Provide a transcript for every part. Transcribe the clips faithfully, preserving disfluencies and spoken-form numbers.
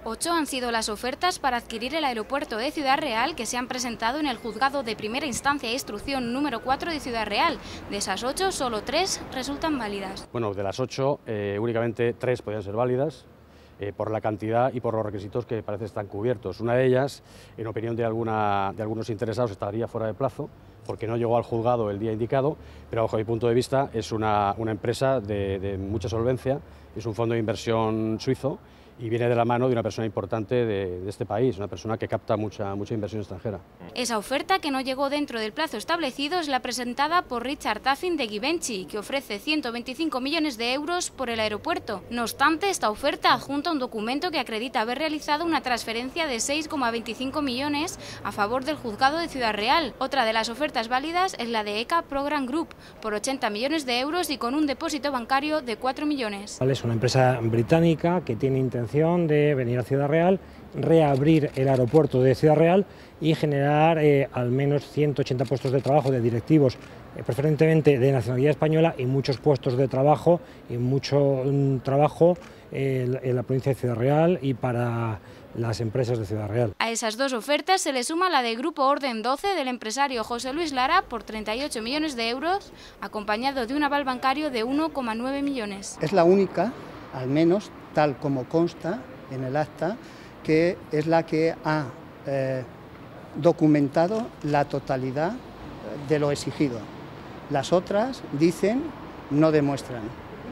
Ocho han sido las ofertas para adquirir el aeropuerto de Ciudad Real que se han presentado en el Juzgado de Primera Instancia e Instrucción número cuatro de Ciudad Real. De esas ocho, solo tres resultan válidas. Bueno, de las ocho, eh, únicamente tres podían ser válidas eh, por la cantidad y por los requisitos que parece están cubiertos. Una de ellas, en opinión de, alguna, de algunos interesados, estaría fuera de plazo porque no llegó al juzgado el día indicado, pero bajo mi punto de vista es una, una empresa de, de mucha solvencia, es un fondo de inversión suizo y viene de la mano de una persona importante de, de este país, una persona que capta mucha, mucha inversión extranjera. Esa oferta, que no llegó dentro del plazo establecido, es la presentada por Richard Taffin de Givenchy, que ofrece ciento veinticinco millones de euros por el aeropuerto. No obstante, esta oferta adjunta un documento que acredita haber realizado una transferencia de seis coma veinticinco millones a favor del Juzgado de Ciudad Real. Otra de las ofertas válidas es la de E C A Program Group, por ochenta millones de euros y con un depósito bancario de cuatro millones. Es una empresa británica que tiene intención de venir a Ciudad Real, reabrir el aeropuerto de Ciudad Real y generar eh, al menos ciento ochenta puestos de trabajo de directivos, eh, preferentemente de nacionalidad española, y muchos puestos de trabajo y mucho um, trabajo eh, en la provincia de Ciudad Real y para las empresas de Ciudad Real. A esas dos ofertas se le suma la de Grupo Orden doce del empresario José Luis Lara por treinta y ocho millones de euros, acompañado de un aval bancario de uno coma nueve millones. Es la única, al menos tal como consta en el acta, que es la que ha eh, documentado la totalidad de lo exigido. Las otras, dicen, no demuestran.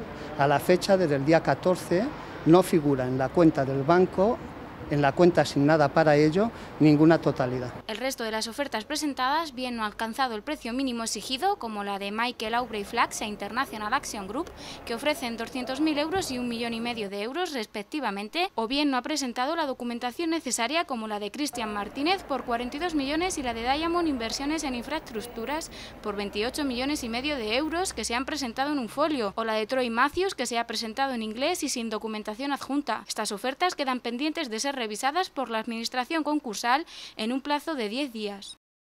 A la fecha, desde el día catorce, no figura en la cuenta del banco, en la cuenta asignada para ello, ninguna totalidad. El resto de las ofertas presentadas bien no ha alcanzado el precio mínimo exigido, como la de Michael Aubrey Flax e International Action Group, que ofrecen doscientos mil euros y un millón y medio de euros respectivamente, o bien no ha presentado la documentación necesaria, como la de Cristian Martínez por cuarenta y dos millones y la de Diamond Inversiones en Infraestructuras por veintiocho millones y medio de euros, que se han presentado en un folio, o la de Troy Matthews, que se ha presentado en inglés y sin documentación adjunta. Estas ofertas quedan pendientes de ser revisadas por la Administración concursal en un plazo de diez días.